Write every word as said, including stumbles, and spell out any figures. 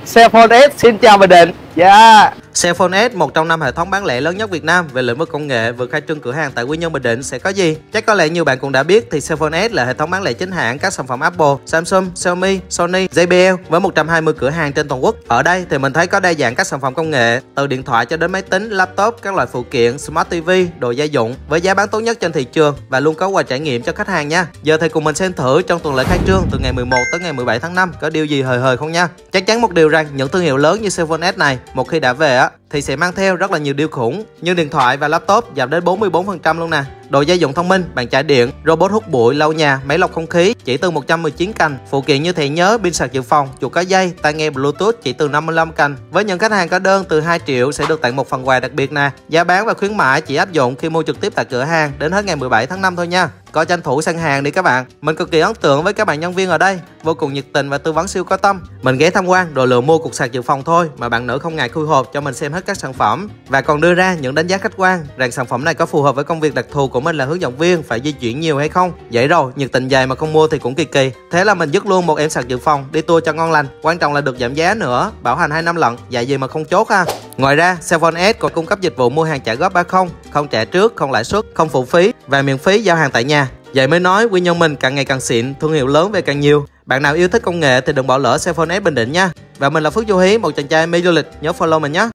Cellphone S xin chào Bình Định. Yeah. Cellphone S, một trong năm hệ thống bán lẻ lớn nhất Việt Nam về lĩnh vực công nghệ, vừa khai trương cửa hàng tại Quy Nhơn, Bình Định sẽ có gì? Chắc có lẽ nhiều bạn cũng đã biết thì Cellphone S là hệ thống bán lẻ chính hãng các sản phẩm Apple, Samsung, Xiaomi, Sony, J B L với một trăm hai mươi cửa hàng trên toàn quốc. Ở đây thì mình thấy có đa dạng các sản phẩm công nghệ, từ điện thoại cho đến máy tính, laptop, các loại phụ kiện, Smart ti vi, đồ gia dụng với giá bán tốt nhất trên thị trường và luôn có quà trải nghiệm cho khách hàng nha. Giờ thì cùng mình xem thử trong tuần lễ khai trương từ ngày mười một tới ngày mười bảy tháng năm có điều gì hời hời không nha. Chắc chắn một điều rằng những thương hiệu lớn như Cellphone S này một khi đã về á thì sẽ mang theo rất là nhiều điều khủng, như điện thoại và laptop giảm đến bốn mươi bốn phần trăm luôn nè. Đồ gia dụng thông minh, bàn chải điện, robot hút bụi, lau nhà, máy lọc không khí chỉ từ một trăm mười chín cành. Phụ kiện như thẻ nhớ, pin sạc dự phòng, chuột có dây, tai nghe Bluetooth chỉ từ năm mươi lăm cành. Với những khách hàng có đơn từ hai triệu sẽ được tặng một phần quà đặc biệt nè. Giá bán và khuyến mãi chỉ áp dụng khi mua trực tiếp tại cửa hàng đến hết ngày mười bảy tháng năm thôi nha. Có tranh thủ săn hàng đi các bạn. Mình cực kỳ ấn tượng với các bạn nhân viên ở đây, vô cùng nhiệt tình và tư vấn siêu có tâm. Mình ghé tham quan rồi lựa mua cục sạc dự phòng thôi mà bạn nữ không ngại khui hộp cho mình xem hết các sản phẩm và còn đưa ra những đánh giá khách quan rằng sản phẩm này có phù hợp với công việc đặc thù của mình là hướng dẫn viên, phải di chuyển nhiều hay không. Vậy rồi, nhiệt tình dài mà không mua thì cũng kỳ kỳ. Thế là mình dứt luôn một em sạc dự phòng đi tour cho ngon lành. Quan trọng là được giảm giá nữa, bảo hành hai năm lận, dạy gì mà không chốt ha. Ngoài ra, Cellphone S còn cung cấp dịch vụ mua hàng trả góp ba không, không trả trước, không lãi suất, không phụ phí và miễn phí giao hàng tại nhà. Vậy mới nói Quy Nhơn mình càng ngày càng xịn, thương hiệu lớn về càng nhiều. Bạn nào yêu thích công nghệ thì đừng bỏ lỡ Cellphone S Bình Định nha. Và mình là Phước Du Hí, một chàng trai mê du lịch, nhớ follow mình nhé.